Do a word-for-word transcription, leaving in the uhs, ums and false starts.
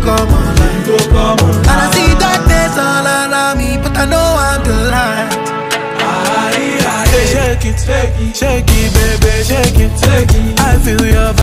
come online. Go come online. And I see darkness all around me, but I know I'm the light. Aye, aye, Hey, shake it, take it, shake it, baby, shake it, take it. I feel your